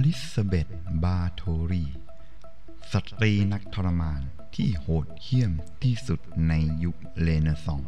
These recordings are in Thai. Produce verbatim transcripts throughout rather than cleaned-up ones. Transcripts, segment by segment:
ลิซาเบธ บาโทรีสตรีนักทรมานที่โหดเหี้ยมที่สุดในยุคเรเนซองส์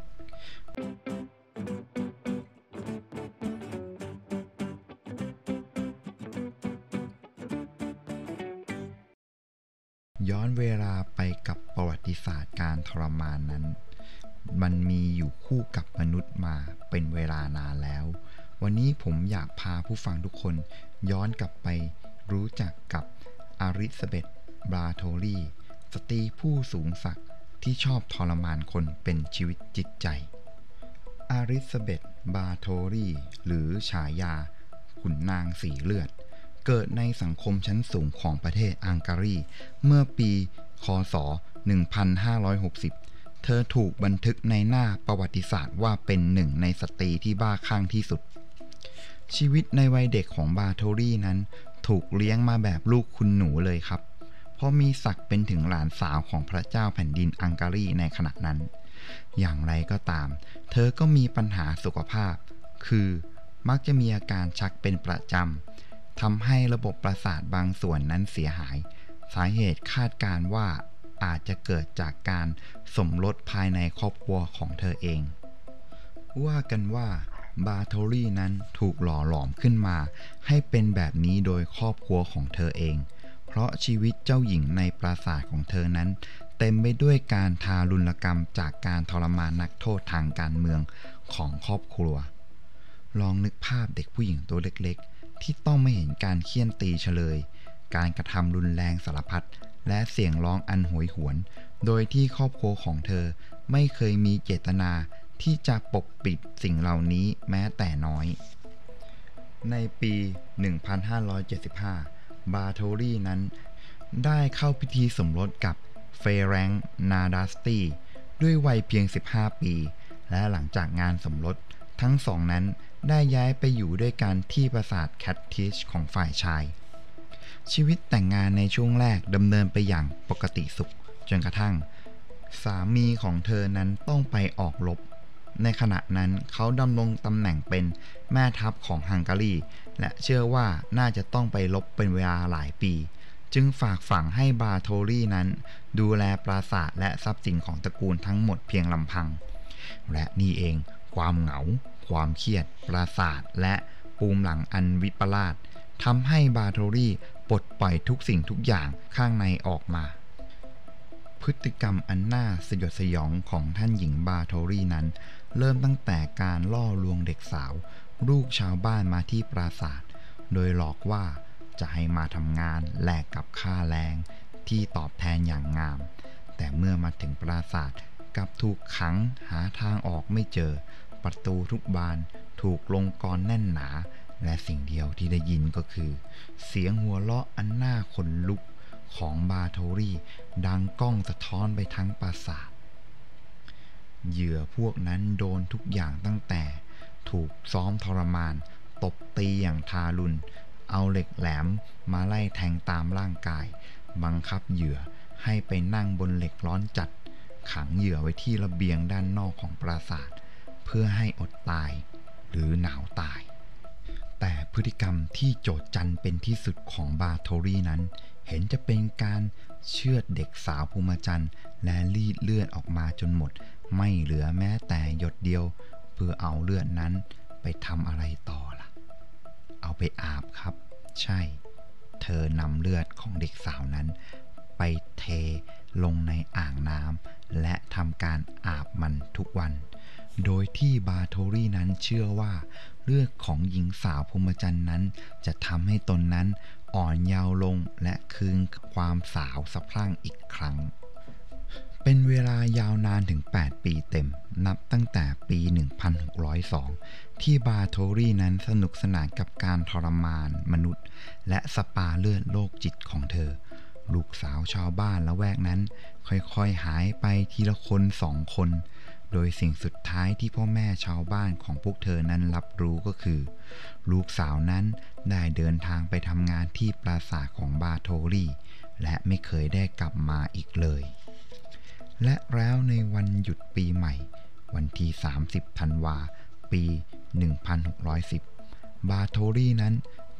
ย้อนเวลาไปกับประวัติศาสตร์การทรมานนั้นมันมีอยู่คู่กับมนุษย์มาเป็นเวลานานแล้ววันนี้ผมอยากพาผู้ฟังทุกคนย้อนกลับไปรู้จักกับอลิซาเบธ บาโทรีสตรีผู้สูงศักดิ์ที่ชอบทรมานคนเป็นชีวิตจิตใจอลิซาเบธ บาโทรีหรือฉายาขุนนางสีเลือดเกิดในสังคมชั้นสูงของประเทศฮังการีเมื่อปีค.ศ. หนึ่งพันห้าร้อยหกสิบเธอถูกบันทึกในหน้าประวัติศาสตร์ว่าเป็นหนึ่งในสตรีที่บ้าคลั่งที่สุดชีวิตในวัยเด็กของบาโทรีนั้นถูกเลี้ยงมาแบบลูกคุณหนูเลยครับเพราะมีศักดิ์เป็นถึงหลานสาวของพระเจ้าแผ่นดินฮังการีในขณะนั้นอย่างไรก็ตามเธอก็มีปัญหาสุขภาพคือมักจะมีอาการชักเป็นประจำทำให้ระบบประสาทบางส่วนนั้นเสียหายสาเหตุคาดการณ์ว่าอาจจะเกิดจากการสมรสภายในครอบครัวของเธอเองว่ากันว่าบาโทรีนั้นถูกหล่อหลอมขึ้นมาให้เป็นแบบนี้โดยครอบครัวของเธอเองเพราะชีวิตเจ้าหญิงในปราสาทของเธอนั้นเต็มไปด้วยการทารุณกรรมจากการทรมานนักโทษทางการเมืองของครอบครัวลองนึกภาพเด็กผู้หญิงตัวเล็กๆที่ต้องไม่เห็นการเฆี่ยนตีเฉลยการกระทำรุนแรงสารพัดและเสียงร้องอันโหยหวนโดยที่ครอบครัวของเธอไม่เคยมีเจตนาที่จะปกปิดสิ่งเหล่านี้แม้แต่น้อยในปี หนึ่งพันห้าร้อยเจ็ดสิบห้า บาโทรีนั้นได้เข้าพิธีสมรสกับเฟแรงค์ นาดัสตีด้วยวัยเพียง สิบห้า ปีและหลังจากงานสมรสทั้งสองนั้นได้ย้ายไปอยู่ด้วยกันที่ปราสาทแคททิชของฝ่ายชายชีวิตแต่งงานในช่วงแรกดำเนินไปอย่างปกติสุขจนกระทั่งสามีของเธอนั้นต้องไปออกรบในขณะนั้นเขาดำรงตำแหน่งเป็นแม่ทัพของฮังการีและเชื่อว่าน่าจะต้องไปรบเป็นเวลาหลายปีจึงฝากฝังให้บาโทรีนั้นดูแลปราสาทและทรัพย์สินของตระกูลทั้งหมดเพียงลำพังและนี่เองความเหงาความเครียดปราสาทและปูมหลังอันวิปลาสทำให้บาโทรีปลดปล่อยทุกสิ่งทุกอย่างข้างในออกมาพฤติกรรมอันน่าสยดสยองของท่านหญิงบาโทรีนั้นเริ่มตั้งแต่การล่อลวงเด็กสาวลูกชาวบ้านมาที่ปราสาทโดยหลอกว่าจะให้มาทำงานแลกกับค่าแรงที่ตอบแทนอย่างงามแต่เมื่อมาถึงปราสาทกลับถูกขังหาทางออกไม่เจอประตูทุกบานถูกลงกลอนแน่นหนาและสิ่งเดียวที่ได้ยินก็คือเสียงหัวเราะอันน่าขนลุกของบาโทรีดังก้องสะท้อนไปทั้งปราสาทเหยื่อพวกนั้นโดนทุกอย่างตั้งแต่ถูกซ้อมทรมานตบตีอย่างทารุณเอาเหล็กแหลมมาไล่แทงตามร่างกายบังคับเหยื่อให้ไปนั่งบนเหล็กร้อนจัดขังเหยื่อไว้ที่ระเบียงด้านนอกของปราสาทเพื่อให้อดตายหรือหนาวตายแต่พฤติกรรมที่โจษจันเป็นที่สุดของบาโทรีนั้นเห็นจะเป็นการเชือดเด็กสาวภูมิจันทร์และรีดเลือดออกมาจนหมดไม่เหลือแม้แต่หยดเดียวเพื่อเอาเลือดนั้นไปทำอะไรต่อล่ะเอาไปอาบครับใช่เธอนำเลือดของเด็กสาวนั้นไปเทลงในอ่างน้ำและทำการอาบมันทุกวันโดยที่บาโทรีนั้นเชื่อว่าเลือดของหญิงสาวพรหมจรรย์นั้นจะทำให้ตนนั้นอ่อนเยาว์ลงและคืนความสาวสะพรั่งอีกครั้งเป็นเวลายาวนานถึงแปดปีเต็มนับตั้งแต่ปี หนึ่งพันหกร้อยสอง ที่บาโทรีนั้นสนุกสนานกับการทรมานมนุษย์และสปาเลือดโรคจิตของเธอลูกสาวชาวบ้านละแวกนั้นค่อยๆหายไปทีละคนสองคนโดยสิ่งสุดท้ายที่พ่อแม่ชาวบ้านของพวกเธอนั้นรับรู้ก็คือลูกสาวนั้นได้เดินทางไปทำงานที่ปราสาทของบาโทรีและไม่เคยได้กลับมาอีกเลยและแล้วในวันหยุดปีใหม่วันที่สามสิบธันวาคมปี หนึ่งพันหกร้อยสิบ บาโทรีนั้น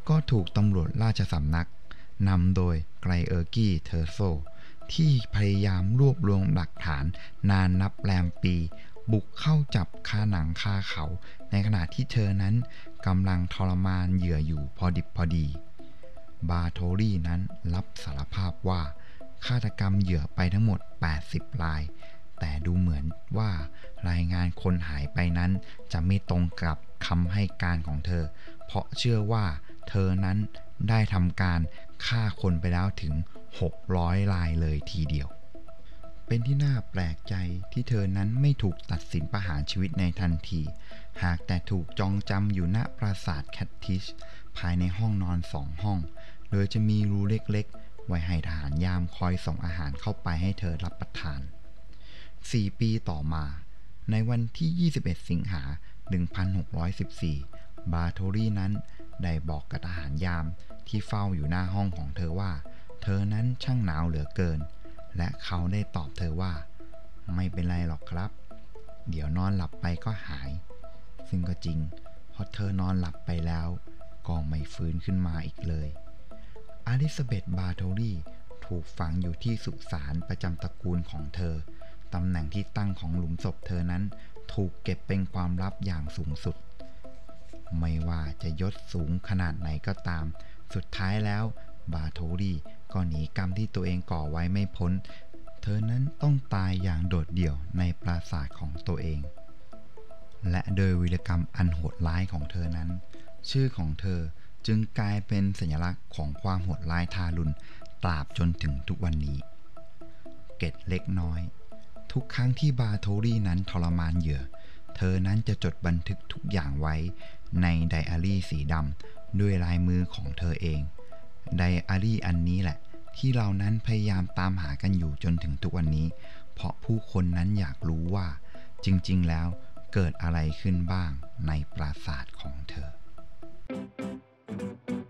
ก็ถูกตำรวจราชสำนักนำโดยไกรเออร์กี้เทอร์โซที่พยายามรวบรวมหลักฐานนานนับแรมปีบุกเข้าจับคาหนังคาเขาในขณะที่เธอนั้นกำลังทรมานเหยื่ออยู่พอดิบพอดีบาโทรี่นั้นรับสารภาพว่าฆาตกรรมเหยื่อไปทั้งหมดแปดสิบรายแต่ดูเหมือนว่ารายงานคนหายไปนั้นจะไม่ตรงกับคำให้การของเธอเพราะเชื่อว่าเธอนั้นได้ทำการฆ่าคนไปแล้วถึงหกร้อยรายเลยทีเดียวเป็นที่น่าแปลกใจที่เธอนั้นไม่ถูกตัดสินประหารชีวิตในทันทีหากแต่ถูกจองจำอยู่ณปราสาทแคททิชภายในห้องนอนสองห้องโดยจะมีรูเล็กๆไว้ให้ทหารยามคอยส่งอาหารเข้าไปให้เธอรับประทานสี่ปีต่อมาในวันที่ยี่สิบเอ็ดสิงหาคมหนึ่งพันหกร้อยสิบสี่บาโทรี่นั้นได้บอกกับทหารยามที่เฝ้าอยู่หน้าห้องของเธอว่าเธอนั้นช่างหนาวเหลือเกินและเขาได้ตอบเธอว่าไม่เป็นไรหรอกครับเดี๋ยวนอนหลับไปก็หายซึ่งก็จริงเพราะเธอนอนหลับไปแล้วก็ไม่ฟื้นขึ้นมาอีกเลยอลิซาเบธบาโทรี่ถูกฝังอยู่ที่สุสานประจำตระกูลของเธอตำแหน่งที่ตั้งของหลุมศพเธอนั้นถูกเก็บเป็นความลับอย่างสูงสุดไม่ว่าจะยศสูงขนาดไหนก็ตามสุดท้ายแล้วบาโทรี่ก็หนีกรรมที่ตัวเองก่อไว้ไม่พ้นเธอนั้นต้องตายอย่างโดดเดี่ยวในปราสาทของตัวเองและโดยวีรกรรมอันโหดร้ายของเธอนั้นชื่อของเธอจึงกลายเป็นสัญลักษณ์ของความโหดร้ายทารุณตราบจนถึงทุกวันนี้เกร็ดเล็กน้อยทุกครั้งที่บาโทรี่นั้นทรมานเหยื่อเธอนั้นจะจดบันทึกทุกอย่างไว้ในไดอารี่สีดำด้วยลายมือของเธอเองไดอารี่อันนี้แหละที่เรานั้นพยายามตามหากันอยู่จนถึงทุกวันนี้เพราะผู้คนนั้นอยากรู้ว่าจริงๆแล้วเกิดอะไรขึ้นบ้างในปราสาทของเธอ